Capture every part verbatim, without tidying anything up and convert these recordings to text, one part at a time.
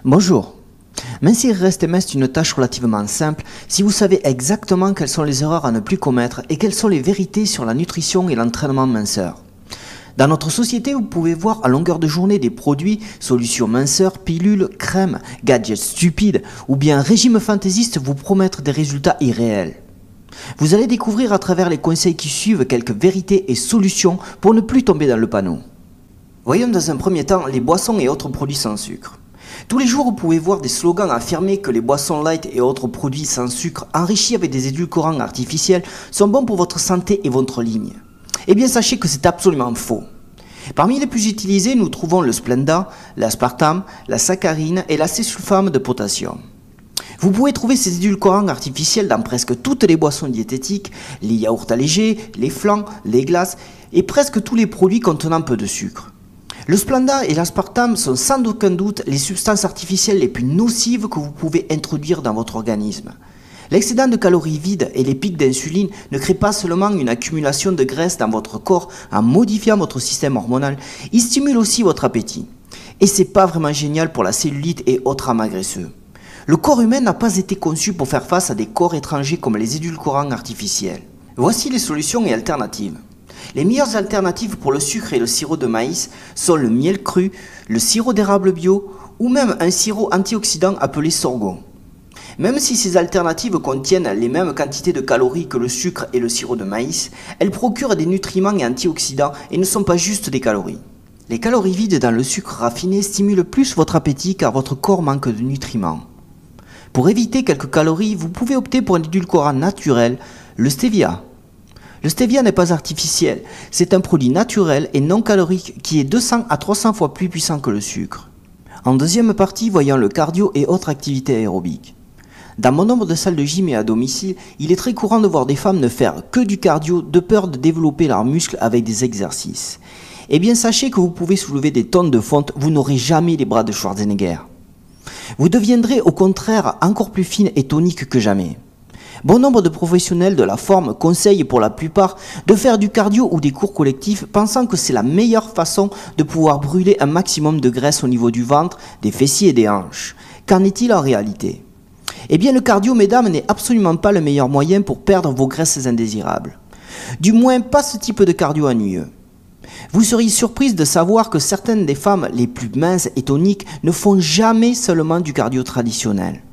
Bonjour. Mincir et rester mince est une tâche relativement simple si vous savez exactement quelles sont les erreurs à ne plus commettre et quelles sont les vérités sur la nutrition et l'entraînement minceur. Dans notre société, vous pouvez voir à longueur de journée des produits, solutions minceurs, pilules, crèmes, gadgets stupides ou bien régimes fantaisistes vous promettre des résultats irréels. Vous allez découvrir à travers les conseils qui suivent quelques vérités et solutions pour ne plus tomber dans le panneau. Voyons dans un premier temps les boissons et autres produits sans sucre. Tous les jours, vous pouvez voir des slogans affirmer que les boissons light et autres produits sans sucre enrichis avec des édulcorants artificiels sont bons pour votre santé et votre ligne. Eh bien, sachez que c'est absolument faux. Parmi les plus utilisés, nous trouvons le Splenda, l'aspartame, la saccharine et l'acésulfame de potassium. Vous pouvez trouver ces édulcorants artificiels dans presque toutes les boissons diététiques, les yaourts allégés, les flans, les glaces et presque tous les produits contenant peu de sucre. Le Splenda et l'aspartame sont sans aucun doute les substances artificielles les plus nocives que vous pouvez introduire dans votre organisme. L'excédent de calories vides et les pics d'insuline ne créent pas seulement une accumulation de graisse dans votre corps en modifiant votre système hormonal, ils stimulent aussi votre appétit. Et c'est pas vraiment génial pour la cellulite et autres amas graisseux. Le corps humain n'a pas été conçu pour faire face à des corps étrangers comme les édulcorants artificiels. Voici les solutions et alternatives. Les meilleures alternatives pour le sucre et le sirop de maïs sont le miel cru, le sirop d'érable bio ou même un sirop antioxydant appelé sorgho. Même si ces alternatives contiennent les mêmes quantités de calories que le sucre et le sirop de maïs, elles procurent des nutriments et antioxydants et ne sont pas juste des calories. Les calories vides dans le sucre raffiné stimulent plus votre appétit car votre corps manque de nutriments. Pour éviter quelques calories, vous pouvez opter pour un édulcorant naturel, le stevia. Le stevia n'est pas artificiel, c'est un produit naturel et non calorique qui est deux cents à trois cents fois plus puissant que le sucre. En deuxième partie, voyons le cardio et autres activités aérobiques. Dans mon nombre de salles de gym et à domicile, il est très courant de voir des femmes ne faire que du cardio de peur de développer leurs muscles avec des exercices. Eh bien sachez que vous pouvez soulever des tonnes de fonte, vous n'aurez jamais les bras de Schwarzenegger. Vous deviendrez au contraire encore plus fine et tonique que jamais. Bon nombre de professionnels de la forme conseillent pour la plupart de faire du cardio ou des cours collectifs pensant que c'est la meilleure façon de pouvoir brûler un maximum de graisse au niveau du ventre, des fessiers et des hanches. Qu'en est-il en réalité ? Eh bien le cardio, mesdames, n'est absolument pas le meilleur moyen pour perdre vos graisses indésirables. Du moins pas ce type de cardio ennuyeux. Vous seriez surprise de savoir que certaines des femmes les plus minces et toniques ne font jamais seulement du cardio traditionnel.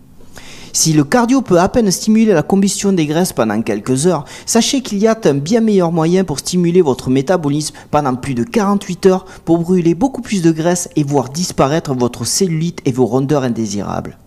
Si le cardio peut à peine stimuler la combustion des graisses pendant quelques heures, sachez qu'il y a un bien meilleur moyen pour stimuler votre métabolisme pendant plus de quarante-huit heures pour brûler beaucoup plus de graisse et voir disparaître votre cellulite et vos rondeurs indésirables.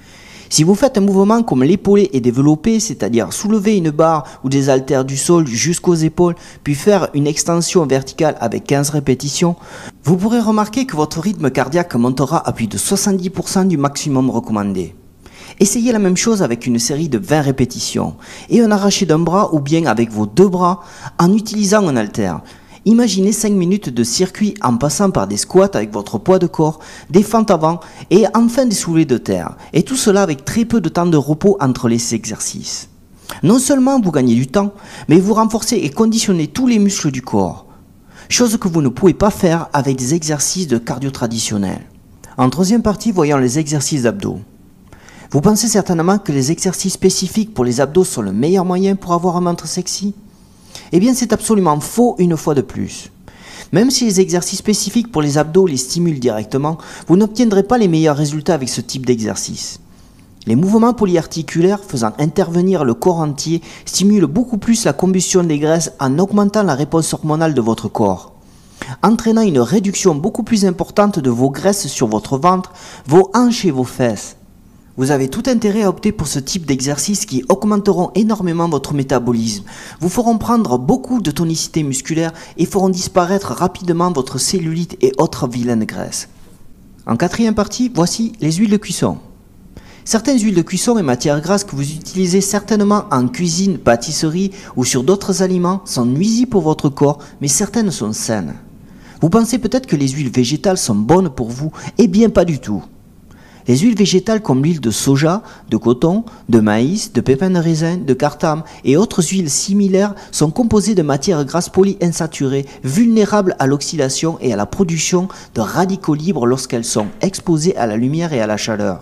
Si vous faites un mouvement comme l'épaulé et développé, c'est-à-dire soulever une barre ou des haltères du sol jusqu'aux épaules, puis faire une extension verticale avec quinze répétitions, vous pourrez remarquer que votre rythme cardiaque montera à plus de soixante-dix pour cent du maximum recommandé. Essayez la même chose avec une série de vingt répétitions et un arraché d'un bras ou bien avec vos deux bras en utilisant un haltère. Imaginez cinq minutes de circuit en passant par des squats avec votre poids de corps, des fentes avant et enfin des soulevés de terre. Et tout cela avec très peu de temps de repos entre les exercices. Non seulement vous gagnez du temps, mais vous renforcez et conditionnez tous les muscles du corps. Chose que vous ne pouvez pas faire avec des exercices de cardio traditionnels. En troisième partie, voyons les exercices d'abdos. Vous pensez certainement que les exercices spécifiques pour les abdos sont le meilleur moyen pour avoir un ventre sexy ? Eh bien c'est absolument faux une fois de plus. Même si les exercices spécifiques pour les abdos les stimulent directement, vous n'obtiendrez pas les meilleurs résultats avec ce type d'exercice. Les mouvements polyarticulaires faisant intervenir le corps entier stimulent beaucoup plus la combustion des graisses en augmentant la réponse hormonale de votre corps, entraînant une réduction beaucoup plus importante de vos graisses sur votre ventre, vos hanches et vos fesses. Vous avez tout intérêt à opter pour ce type d'exercices qui augmenteront énormément votre métabolisme, vous feront prendre beaucoup de tonicité musculaire et feront disparaître rapidement votre cellulite et autres vilaines graisses. En quatrième partie, voici les huiles de cuisson. Certaines huiles de cuisson et matières grasses que vous utilisez certainement en cuisine, pâtisserie ou sur d'autres aliments sont nuisibles pour votre corps, mais certaines sont saines. Vous pensez peut-être que les huiles végétales sont bonnes pour vous, eh bien pas du tout. Les huiles végétales comme l'huile de soja, de coton, de maïs, de pépins de raisin, de cartame et autres huiles similaires sont composées de matières grasses polyinsaturées vulnérables à l'oxydation et à la production de radicaux libres lorsqu'elles sont exposées à la lumière et à la chaleur.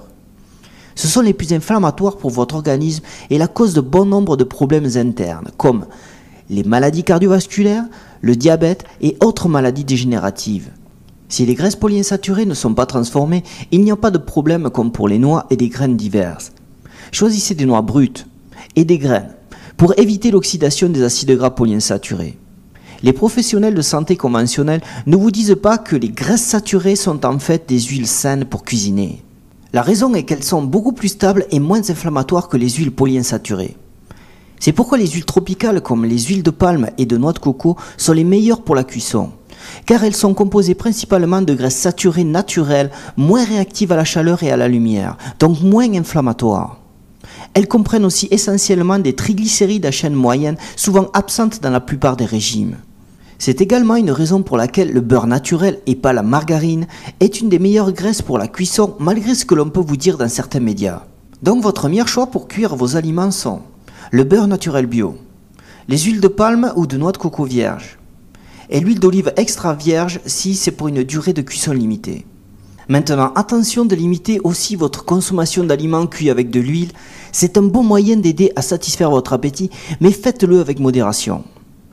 Ce sont les plus inflammatoires pour votre organisme et la cause de bon nombre de problèmes internes comme les maladies cardiovasculaires, le diabète et autres maladies dégénératives. Si les graisses polyinsaturées ne sont pas transformées, il n'y a pas de problème comme pour les noix et les graines diverses. Choisissez des noix brutes et des graines pour éviter l'oxydation des acides gras polyinsaturés. Les professionnels de santé conventionnels ne vous disent pas que les graisses saturées sont en fait des huiles saines pour cuisiner. La raison est qu'elles sont beaucoup plus stables et moins inflammatoires que les huiles polyinsaturées. C'est pourquoi les huiles tropicales comme les huiles de palme et de noix de coco sont les meilleures pour la cuisson, car elles sont composées principalement de graisses saturées naturelles, moins réactives à la chaleur et à la lumière, donc moins inflammatoires. Elles comprennent aussi essentiellement des triglycérides à chaîne moyenne, souvent absentes dans la plupart des régimes. C'est également une raison pour laquelle le beurre naturel et pas la margarine est une des meilleures graisses pour la cuisson, malgré ce que l'on peut vous dire dans certains médias. Donc votre meilleur choix pour cuire vos aliments sont le beurre naturel bio, les huiles de palme ou de noix de coco vierge, et l'huile d'olive extra vierge si c'est pour une durée de cuisson limitée. Maintenant, attention de limiter aussi votre consommation d'aliments cuits avec de l'huile. C'est un bon moyen d'aider à satisfaire votre appétit, mais faites-le avec modération.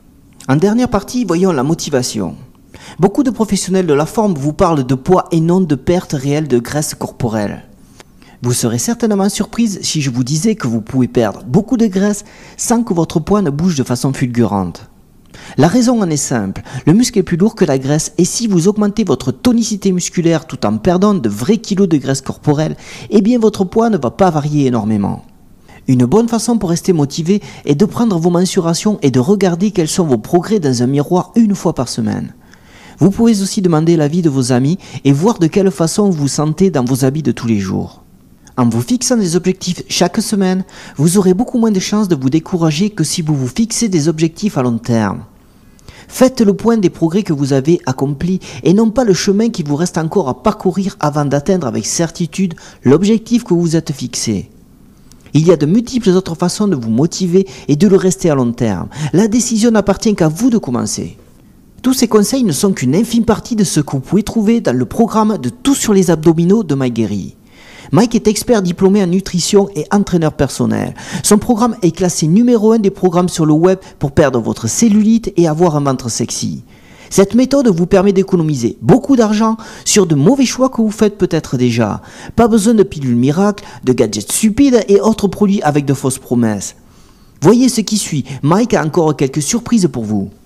En dernière partie, voyons la motivation. Beaucoup de professionnels de la forme vous parlent de poids et non de perte réelle de graisse corporelle. Vous serez certainement surprise si je vous disais que vous pouvez perdre beaucoup de graisse sans que votre poids ne bouge de façon fulgurante. La raison en est simple, le muscle est plus lourd que la graisse et si vous augmentez votre tonicité musculaire tout en perdant de vrais kilos de graisse corporelle, eh bien votre poids ne va pas varier énormément. Une bonne façon pour rester motivé est de prendre vos mensurations et de regarder quels sont vos progrès dans un miroir une fois par semaine. Vous pouvez aussi demander l'avis de vos amis et voir de quelle façon vous vous sentez dans vos habits de tous les jours. En vous fixant des objectifs chaque semaine, vous aurez beaucoup moins de chances de vous décourager que si vous vous fixez des objectifs à long terme. Faites le point des progrès que vous avez accomplis et non pas le chemin qui vous reste encore à parcourir avant d'atteindre avec certitude l'objectif que vous vous êtes fixé. Il y a de multiples autres façons de vous motiver et de le rester à long terme. La décision n'appartient qu'à vous de commencer. Tous ces conseils ne sont qu'une infime partie de ce que vous pouvez trouver dans le programme de Tout sur les abdominaux de Mike Guéry. Mike est expert diplômé en nutrition et entraîneur personnel. Son programme est classé numéro un des programmes sur le web pour perdre votre cellulite et avoir un ventre sexy. Cette méthode vous permet d'économiser beaucoup d'argent sur de mauvais choix que vous faites peut-être déjà. Pas besoin de pilules miracles, de gadgets stupides et autres produits avec de fausses promesses. Voyez ce qui suit, Mike a encore quelques surprises pour vous.